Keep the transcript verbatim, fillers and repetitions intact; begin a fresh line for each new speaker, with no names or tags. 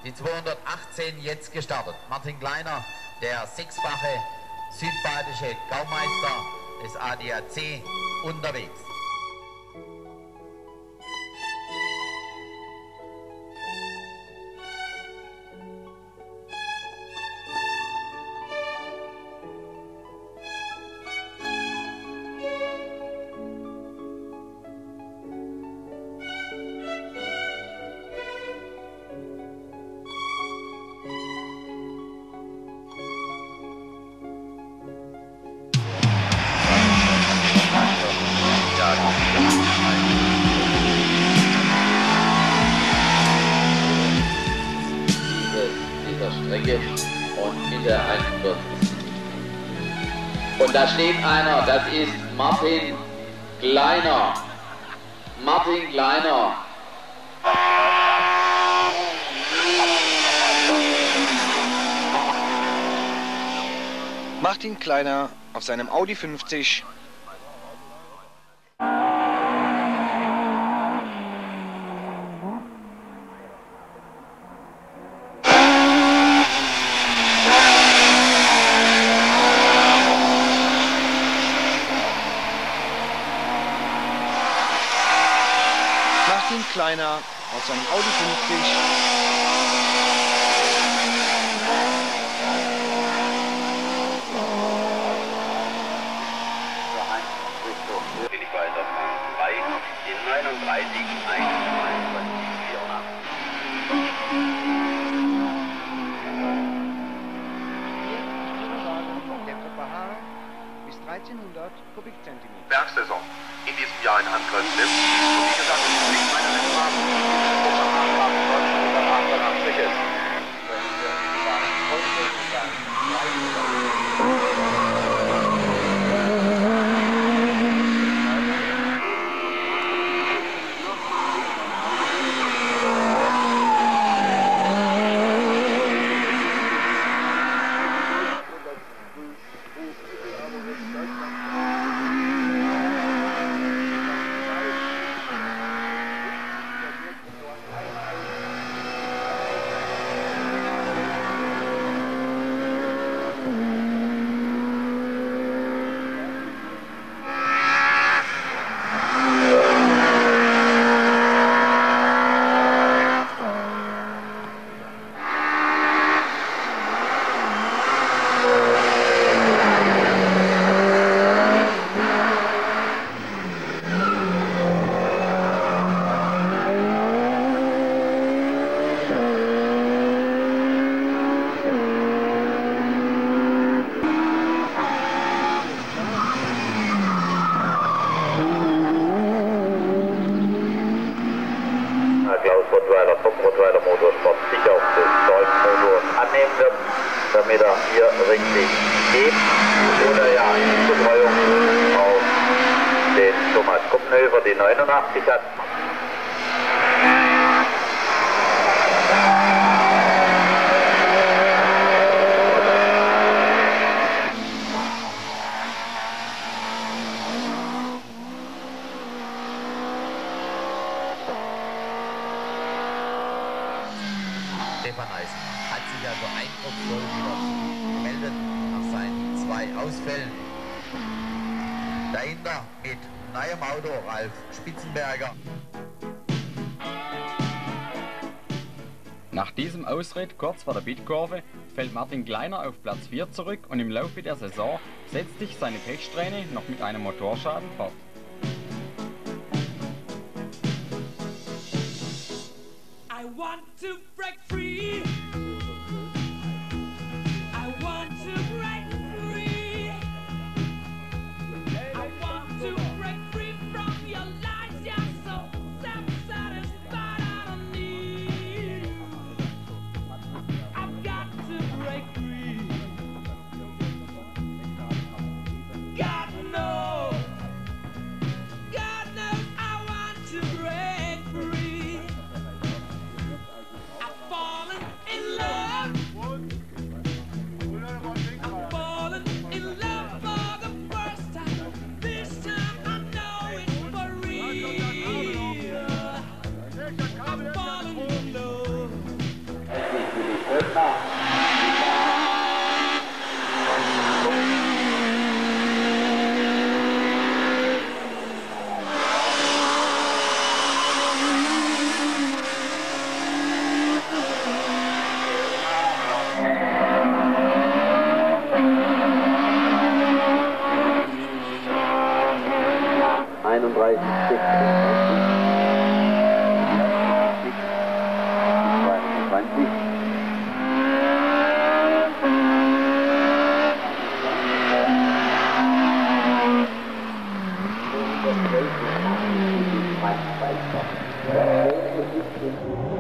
Die zweihundertachtzehn jetzt gestartet. Martin Kleiner, der sechsfache südbadische Gaumeister des A D A C, unterwegs.
Strecke und mit der einundvierzig. Und da steht einer, das ist Martin Kleiner. Martin Kleiner.
Martin Kleiner auf seinem Audi fünfzig. Martin Kleiner auf seinem Audi fünfzig.
Will ich weiterfahren. drei, die neununddreißig, einundzwanzig, vierundachtzig.
Der Gruppe H bis dreizehnhundert Kubikzentimeter.
Bergsaison in diesem Jahr in Angriff nimmt. Und wie gesagt, es ist nicht meine Rennfahrt. Gruppe H neunzehnhundertachtundachtzig ist. Klaus Rottweiler vom Rottweiler Motorsport sich auf den Stolzmotor annehmen wird, damit er hier richtig geht oder ja die Betreuung auf den Thomas Kuppenhöfer, die neunundachtzig hat.
Stefan Eisen hat sich also eindrucksvoll wieder gemeldet nach seinen zwei Ausfällen. Dahinter mit neuem Auto Ralf Spitzenberger.
Nach diesem Ausritt kurz vor der Bitkurve fällt Martin Kleiner auf Platz vier zurück und im Laufe der Saison setzt sich seine Pechsträhne noch mit einem Motorschaden fort.
I want to break free. I want to break free. I want to break free from your lies. You're so self-satisfied. I don't need you. I've got to break free. God knows. God knows I want to break free. I've fallen in love. I've fallen in love for the first time. This time I know it's for real. I've fallen in love.
drin.